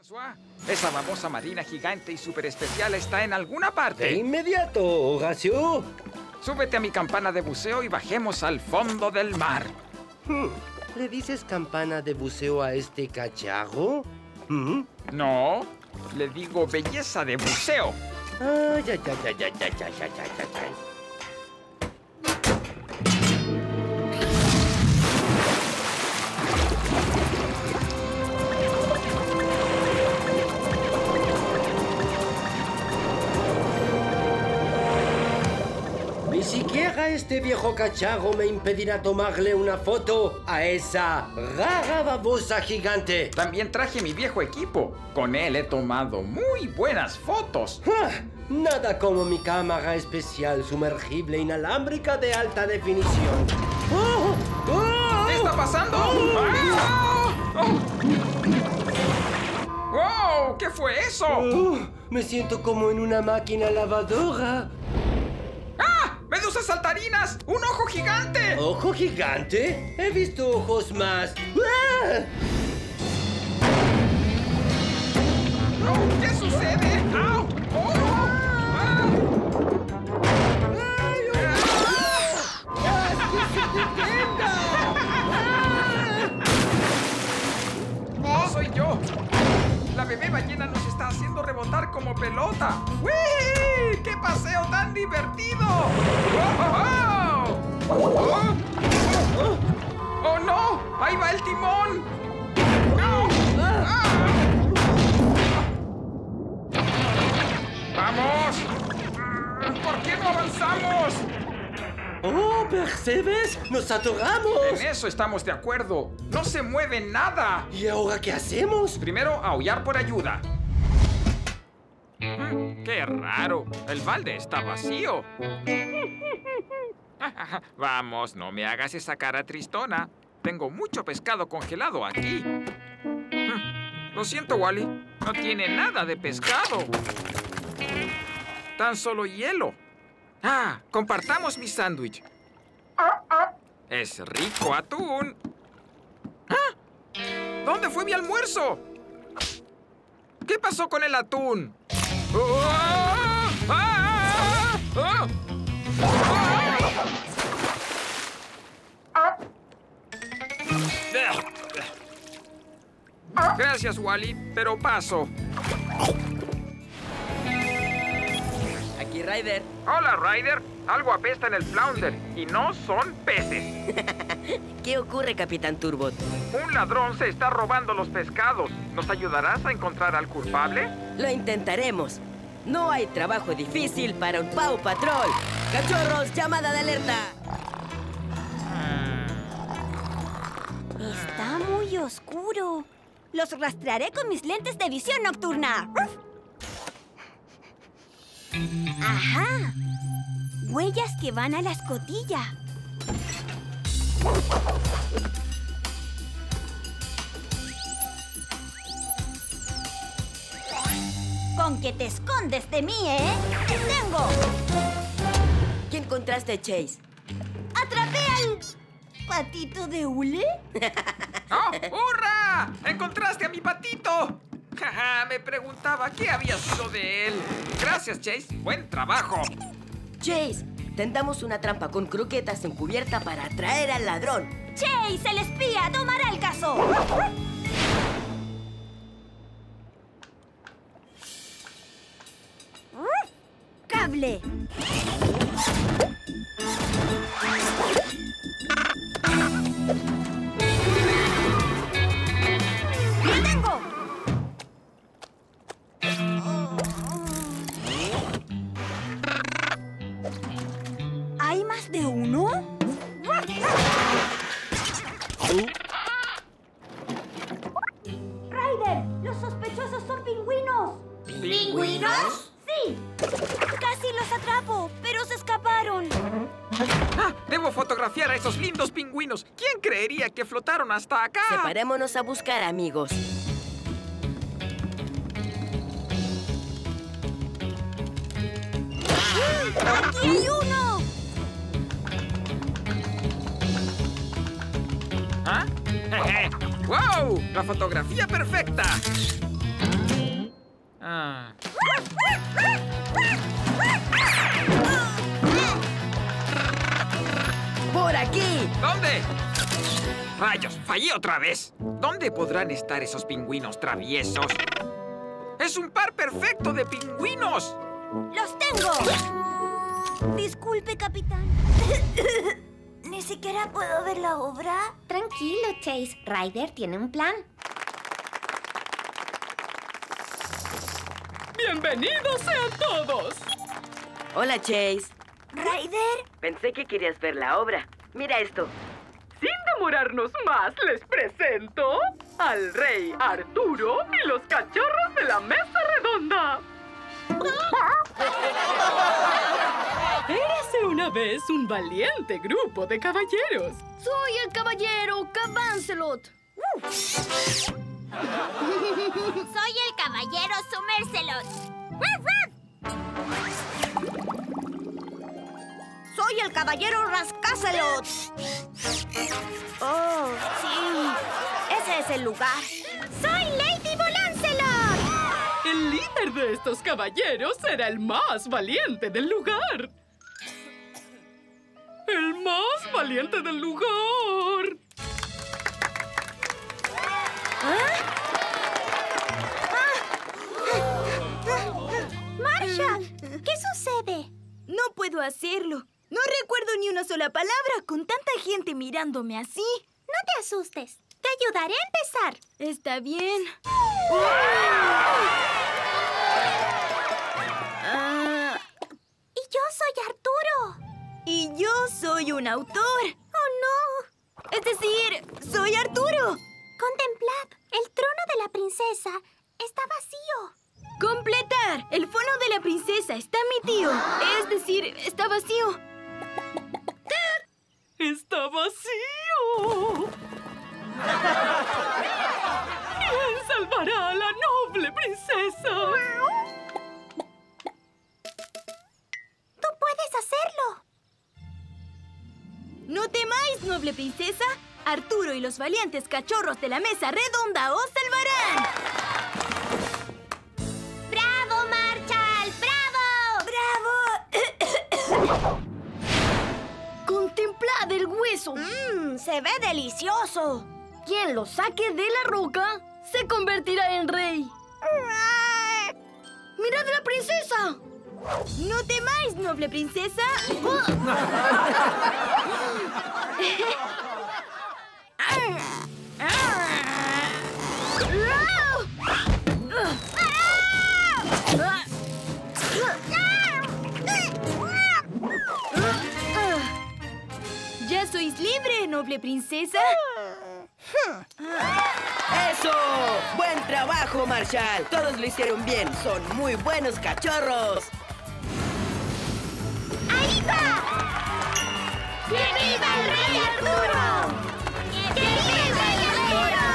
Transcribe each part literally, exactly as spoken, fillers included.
François, esa babosa marina gigante y súper especial está en alguna parte. De inmediato, Horacio. Súbete a mi campana de buceo y bajemos al fondo del mar. Hmm. ¿Le dices campana de buceo a este cacharro? ¿Mm? No, le digo belleza de buceo. Ay, ay, ay, ay, ay, ay, ay, ay, ay, ay. Ni siquiera este viejo cacharro me impedirá tomarle una foto a esa rara babosa gigante. También traje mi viejo equipo. Con él he tomado muy buenas fotos. ¡Ah! Nada como mi cámara especial sumergible inalámbrica de alta definición. ¡Oh! ¡Oh! ¿Qué está pasando? ¡Oh! ¡Ah! ¡Oh! ¡Wow! ¿Qué fue eso? Oh, me siento como en una máquina lavadora. ¡Ah! ¡Medusas saltarinas! ¡Un ojo gigante! ¿Ojo gigante? He visto ojos más. ¡Ah! ¡Oh! ¿Qué sucede? ¡Au! ¡Oh! ¡Ah! ¡Ay, oh! ¡Ah! ¡Que se detenga! ¡No soy yo! La bebé ballena nos está haciendo rebotar como pelota. ¡Uy! ¡Qué paseo tan divertido! ¡Oh, oh, oh! ¡Oh! ¡Oh! ¡Oh, no! ¡Ahí va el timón! ¡No! ¡Ah! ¡Vamos! ¿Por qué no avanzamos? ¡Oh, percebes! ¡Nos atoramos! En eso estamos de acuerdo. ¡No se mueve nada! ¿Y ahora qué hacemos? Primero, aullar por ayuda. Mm, ¡Qué raro! El balde está vacío. Vamos, no me hagas esa cara tristona. Tengo mucho pescado congelado aquí. Mm, Lo siento, Wally. No tiene nada de pescado. Tan solo hielo. Ah, compartamos mi sándwich. Es rico atún. ¿Ah? ¿Dónde fue mi almuerzo? ¿Qué pasó con el atún? ¡Oh! ¡Ah! ¡Ah! ¡Ah! Gracias, Wally, pero paso. Aquí, Ryder. Hola, Ryder. Algo apesta en el flounder y no son peces. ¿Qué ocurre, Capitán Turbot? Un ladrón se está robando los pescados. ¿Nos ayudarás a encontrar al culpable? Lo intentaremos. No hay trabajo difícil para un Paw Patrol. ¡Cachorros, llamada de alerta! Está muy oscuro. Los rastrearé con mis lentes de visión nocturna. ¡Ajá! Huellas que van a la escotilla. Con que te escondes de mí, ¿eh? ¡Te tengo! ¿Qué encontraste, Chase? ¡Atrapé al patito de hule! ¡Oh, hurra! ¡Encontraste a mi patito! Jaja, me preguntaba qué había sido de él. Gracias, Chase. Buen trabajo. Chase, tendamos una trampa con croquetas encubierta para atraer al ladrón. ¡Chase, el espía, tomará el caso! ¡Cable! ¡Lo tengo! ¿Hay más de uno? ¡Ryder! ¡Los sospechosos son pingüinos! ¿Pingüinos? ¡Sí! Casi los atrapo, pero se escaparon. Ah, debo fotografiar a esos lindos pingüinos. ¿Quién creería que flotaron hasta acá? Separémonos a buscar, amigos. ¡Aquí hay uno! ¿Ah? ¡Wow! ¡La fotografía perfecta! ¡Rayos! ¡Fallé otra vez! ¿Dónde podrán estar esos pingüinos traviesos? ¡Es un par perfecto de pingüinos! ¡Los tengo! Disculpe, capitán. ¿Ni siquiera puedo ver la obra? Tranquilo, Chase. Ryder tiene un plan. ¡Bienvenidos sean todos! Hola, Chase. ¿Ryder? Pensé que querías ver la obra. Mira esto. Sin demorarnos más, les presento al rey Arturo y los cachorros de la mesa redonda. Érase una vez un valiente grupo de caballeros. Soy el caballero Cabancelot. Soy el caballero Sumércelot. Soy el caballero Rascácelot. Oh, sí. Ese es el lugar. Soy Lady Volancelot. El líder de estos caballeros era el más valiente del lugar. ¡El más valiente del lugar! Marshall, ¿qué sucede? No puedo hacerlo. No recuerdo ni una sola palabra con tanta gente mirándome así. No te asustes. Te ayudaré a empezar. Está bien. Ah, Y yo soy Arturo. y yo soy un autor. ¡Oh, no! Es decir, soy Arturo. Contemplad. El trono de la princesa está vacío. Completar. El fono de la princesa está mi tío. Es decir, está vacío. ¡Está vacío! ¿Quién salvará a la noble princesa? Tú puedes hacerlo. No temáis, noble princesa. Arturo y los valientes cachorros de la mesa redonda os salvarán. ¡Bravo, Marshall! ¡Bravo! ¡Bravo! ¡Contemplad el hueso! Mmm, se ve delicioso. Quien lo saque de la roca se convertirá en rey. ¡Mirad a la princesa! ¡No temáis, noble princesa! ¿Ya sois libre, noble princesa? ¡Eso! ¡Buen trabajo, Marshall! Todos lo hicieron bien. Son muy buenos cachorros. ¡Ahí va! ¡Que viva el rey Arturo! ¡Que viva el rey Arturo!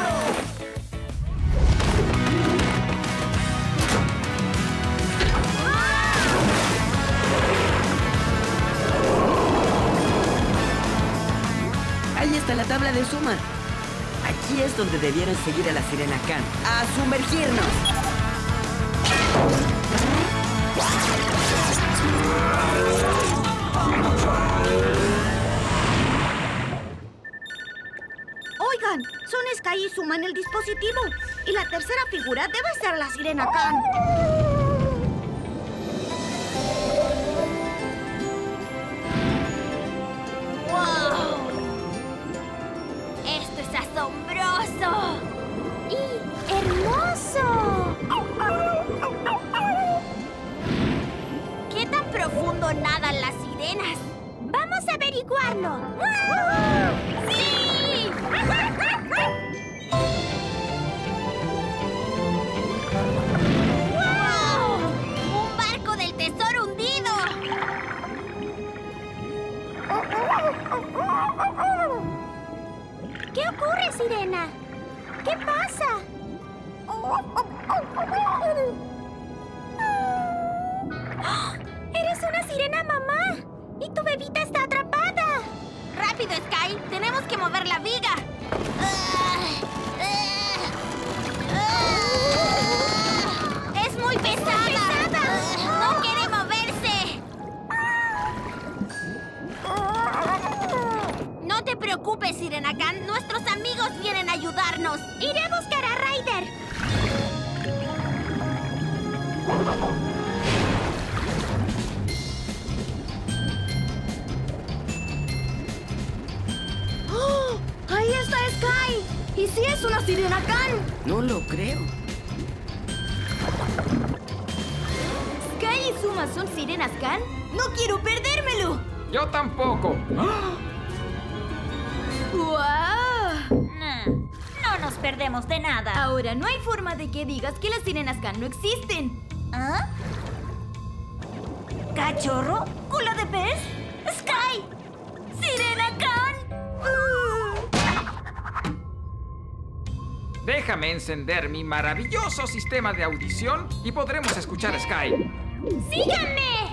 Ahí está la tabla de suma. Aquí es donde debieron seguir a la Sirena Khan. ¡A sumergirnos! Oigan, son Sky y Suma en el dispositivo. Y la tercera figura debe ser la Sirena Khan. ¡Wow! ¡Esto es asombroso! ¡Y hermoso! ¿Qué tan profundo nadan las sirenas? ¡Vamos a averiguarlo! ¡Sí! ¡Wow! ¡Un barco del tesoro hundido! ¿Qué ocurre, Sirena? ¿Qué pasa? ¡Eres una sirena, mamá! ¡Y tu bebita está atrapada! ¡Rápido, Sky! ¡Tenemos que mover la viga! ¡Es muy pesada! ¡No quiere moverse! No te preocupes, Sirena Khan. No No lo creo. ¿Sky y Zuma son sirenas Khan? ¡No quiero perdérmelo! Yo tampoco. ¡Guau! No, no nos perdemos de nada. Ahora no hay forma de que digas que las sirenas Khan no existen. ¿Ah? ¿Cachorro? ¿Culo de pez? ¡Sky! ¡Sirena Khan! Déjame encender mi maravilloso sistema de audición y podremos escuchar a Sky. ¡Síganme!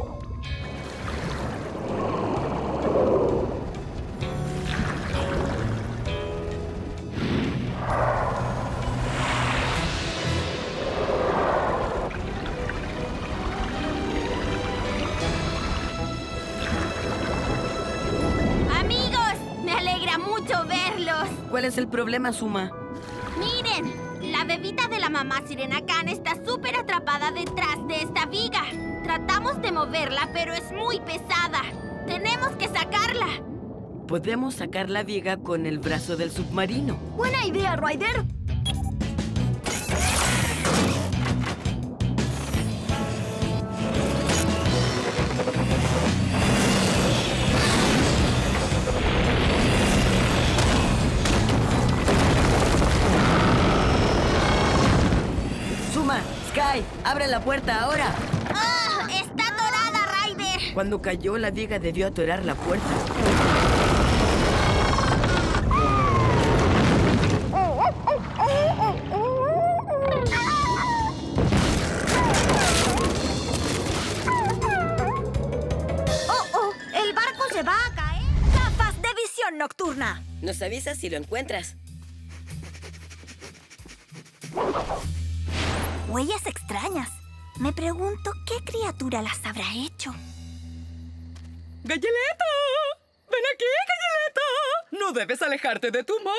¡Amigos! Me alegra mucho verlos. ¿Cuál es el problema, Zuma? Miren, la bebita de la mamá Sirena Khan está súper atrapada detrás de esta viga. Tratamos de moverla, pero es muy pesada. Tenemos que sacarla. Podemos sacar la viga con el brazo del submarino. Buena idea, Ryder. Zuma, Sky, abre la puerta ahora. ¡Ah! ¡Está atorada, Ryder! Cuando cayó, la viga debió atorar la puerta. ¡Oh, oh! ¡El barco se va a caer! ¡Gafas de visión nocturna! Nos avisas si lo encuentras. Huellas extrañas. Me pregunto qué criatura las habrá hecho. ¡Galleleta! ¡Ven aquí, Galleleta! No debes alejarte de tu mami.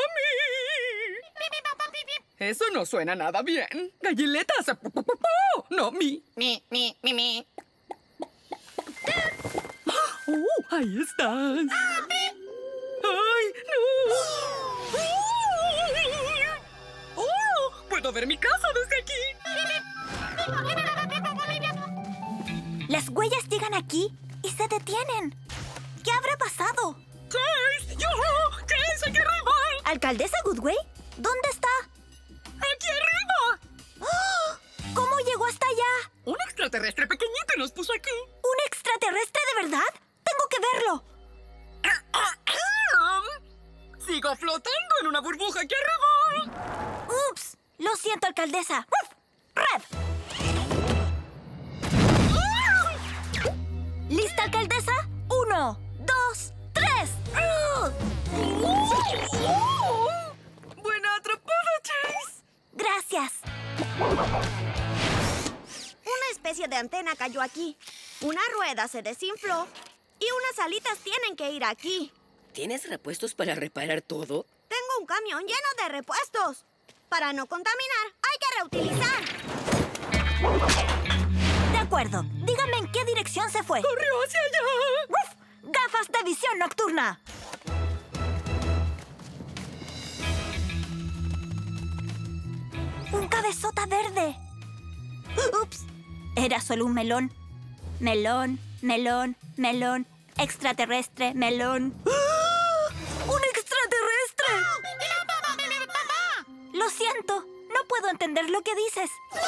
Eso no suena nada bien. Galleleta hace... pu, pu, pu, pu. No, mi. Mi, mi, mi, mi. ¡Oh, ahí estás! ¡Ay, no! ¡Oh! ¡Puedo ver mi casa desde aquí! Las huellas llegan aquí y se detienen. ¿Qué habrá pasado? ¡Chase! ¡Yo! ¡Chase, aquí arriba! ¿Alcaldesa Goodway? ¿Dónde está? ¡Aquí arriba! ¡Oh! ¿Cómo llegó hasta allá? Un extraterrestre pequeñito nos puso aquí. ¿Un extraterrestre de verdad? Tengo que verlo. Sigo flotando en una burbuja aquí arriba. ¡Ups! Lo siento, alcaldesa. ¡Uf! ¡Red! ¿Lista, alcaldesa? Uno, dos, tres. ¡Buena atrapada, Chase! Gracias. Una especie de antena cayó aquí. Una rueda se desinfló. Y unas alitas tienen que ir aquí. ¿Tienes repuestos para reparar todo? Tengo un camión lleno de repuestos. Para no contaminar, hay que reutilizar. De acuerdo. Díganme en qué dirección se fue. ¡Corrió hacia allá! ¡Uf! ¡Gafas de visión nocturna! ¡Un cabezota verde! ¡Ups! Era solo un melón. Melón, melón, melón. Extraterrestre, melón. ¡Ah! ¡Un extraterrestre! Lo siento. No puedo entender lo que dices.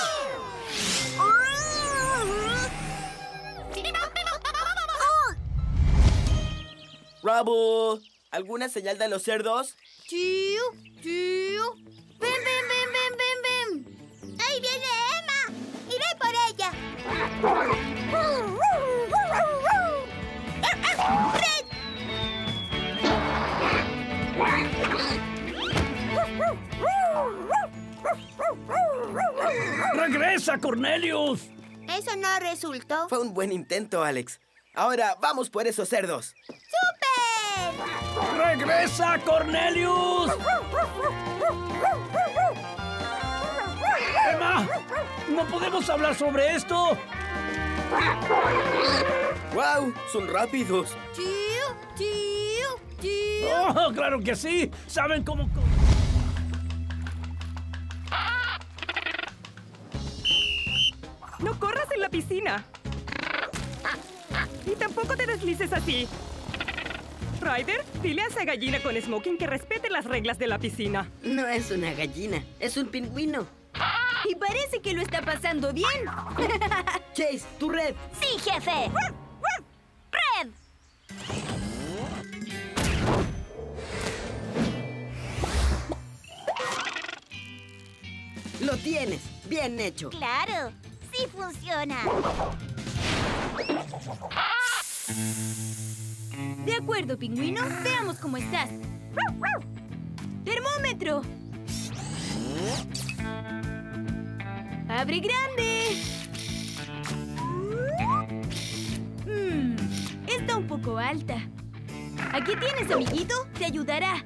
¡Rabo! ¿Alguna señal de los cerdos? Chiu, chiu. Ven, ven, ven, ven, ven, ven. ¡Ahí viene Emma! ¡Iré por ella! ¡Red! ¡Regresa, Cornelius! Eso no resultó. Fue un buen intento, Alex. Ahora vamos por esos cerdos. ¡Súper! ¡Regresa, Cornelius! ¡Emma! ¡No podemos hablar sobre esto! ¡Wow! ¡Son rápidos! ¡Chiu, chiu, chiu! ¡Oh, claro que sí! ¿Saben cómo...? No corras en la piscina. Y tampoco te deslices así. Ryder, dile a esa gallina con smoking que respete las reglas de la piscina. No es una gallina, es un pingüino. Y parece que lo está pasando bien. Chase, tu red. ¡Sí, jefe! ¡Red! Lo tienes. Bien hecho. ¡Claro! ¡Sí funciona! De acuerdo, pingüino. Veamos cómo estás. ¡Termómetro! ¡Abre grande! Hmm, está un poco alta. Aquí tienes, amiguito. Te ayudará.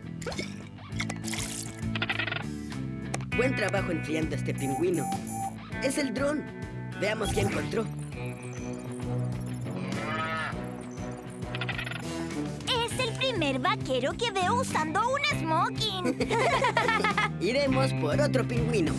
Buen trabajo enfriando a este pingüino. Es el dron. Veamos qué encontró. Es el primer vaquero que veo usando un smoking. Iremos por otro pingüino.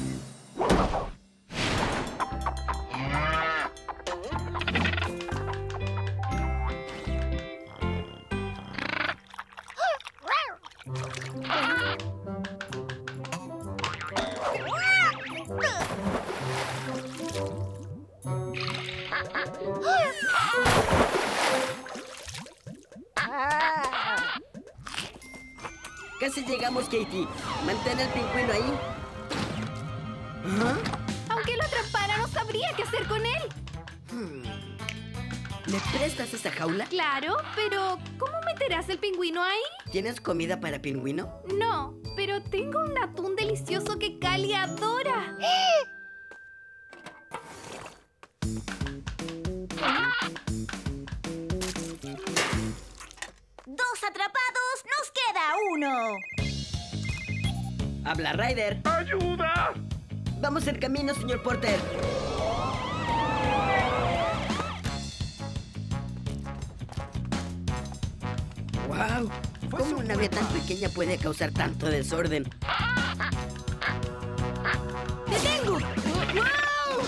Casi llegamos, Katie. Mantén el pingüino ahí. ¿Ah? Aunque lo atrapara, no sabría qué hacer con él. Hmm. ¿Me prestas esa jaula? Claro, pero ¿cómo meterás el pingüino ahí? ¿Tienes comida para pingüino? No, pero tengo un atún delicioso que Cali adora. ¡Dos atrapados! ¡Nos queda uno! ¡Habla, Ryder! ¡Ayuda! ¡Vamos en camino, señor Porter! ¡Wow! ¿Cómo una nave tan pequeña puede causar tanto desorden? ¡Te tengo! ¡Wow!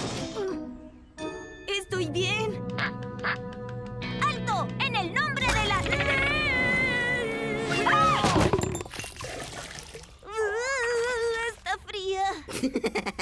Estoy bien. ¡Alto! ¡En el nombre de la... ¡Ah! ¡Está fría!